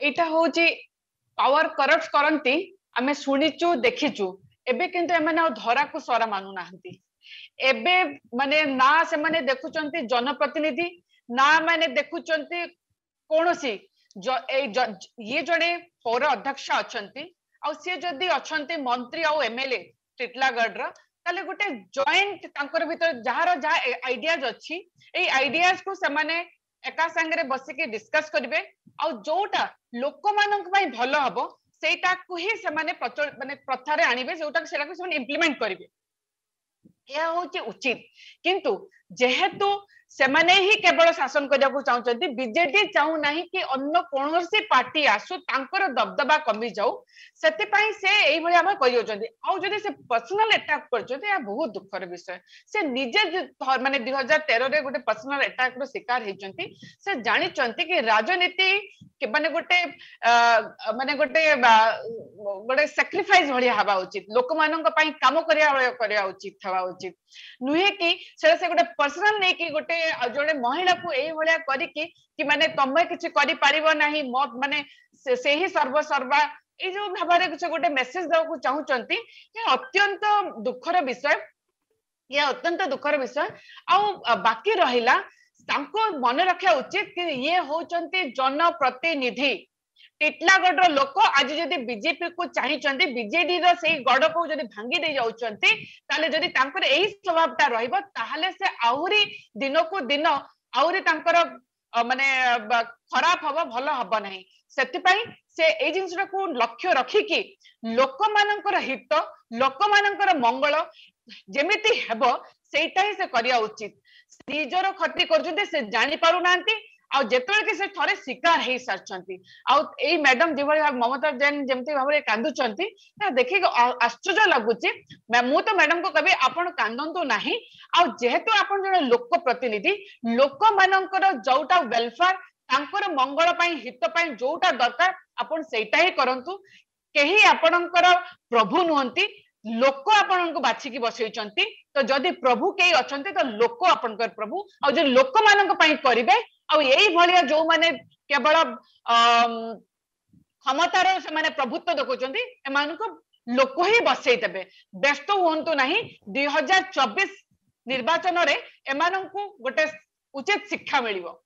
एटा होची power corrupt करंती आमे सुनिचु देखिचु एबे किंतु एमाने धरा को सरा मानु नाहंती एबे माने ना से माने देखुचंती जनप्रतिनिधि ना माने देखुचंती कोनोसी ये जड़े पौर अध्यक्ष अछंती आ से जदी अछंती मंत्री आ एमएलए टिटलागढ़ रा ताले गोटे जॉइंट तांकर भीतर जहार जहा आइडियाज अछि ए आइडियाज को से माने एका संगे बसिके डिस्कस करिवे आ जोटा लोक मानक पई भलो हबो सेटा को ही से माने माने प्रथा रे आनिबे जोटा सेटा को से इंप्लीमेंट करिवे यह होची उचित किंतु जेहेतु सेमाने ही केवल शासन करने को चाहते बीजेडी चाहू नहीं कि अन्य कौन सी पार्टी आसु तांकर दबदबा कमी जाऊ से यही भाई आम कर से पर्सनल अटैक कर बहुत दुखर विषय से निजे माने 2013 रे गोटे पर्सनल अटैक रो शिकार होती से जानी कि राजनीति माने गोटे सैक्रिफाइस भाया हवा उचित लोक मानक पई काम करिया उचित हवा उचित नुहे कि से गोटे पर्सनल नहीं कि गोटे जोड़े महिला को यही भाया करिकी कि माने तमे किछि करि पारिबो नाही माने से ही सर्वसर्वा ए जो भाबरे किछि गोटे मेसेज देवा को चाहूचंती ये अत्यंत दुखर विषय ये अत्यंत दुखर विषय आ बाकी रहिला तांको मन रखा उचित कि ये होचंती जनप्रतिनिधि टिटलागढ़ लोक आज जदि बीजेपी को चाहिए बीजेडी से गड़ को जदि भांगी दे जाउचंती ताले जदि तांकर एही स्वभावटा रहिबो ताहले से आहुरी दिन को दिन आहुरी तांकर माने खराब हबो भलो हबो नाही सेति पई से ए जिंसरा को लक्ष्य रखी कि लोक मानकर हित लोक मानकर मंगल जेमिति हेबो सेटा ही से करिया उचित निजर क्षति करजुते से जानि पारु नांती आ जेतले कि से थरे शिकार हे सारचंती आ एई मैडम जेभଳି ममता जैन जेमति भाबरे कांदुचंती ना देखि आश्चर्य लागुची मु तो मैडम को कभी आपण कांदंतु नाही आ जेहेतु आपण जने लोक प्रतिनिधि लोक मानकर जोटा वेलफेयर तांकर मंगल पई हित पई जोटा दरकार आपण सेटा ही करंतु केही आपणकर प्रभु नुहंती लोक आपनको बाछिकी बसैचंती तो जदि प्रभु केही अछंती तो लोक आपणकर प्रभु आ जे लोक मानक पई करिवे आ यही भलिया जो माने केवल क्षमतार से माने प्रभुत्व देखुचंती एमानको लोक ही बसै देबे व्यस्त हुंतु नाही 2024 निर्वाचन रे एमाननको गोटे उचित शिक्षा मिलिबो।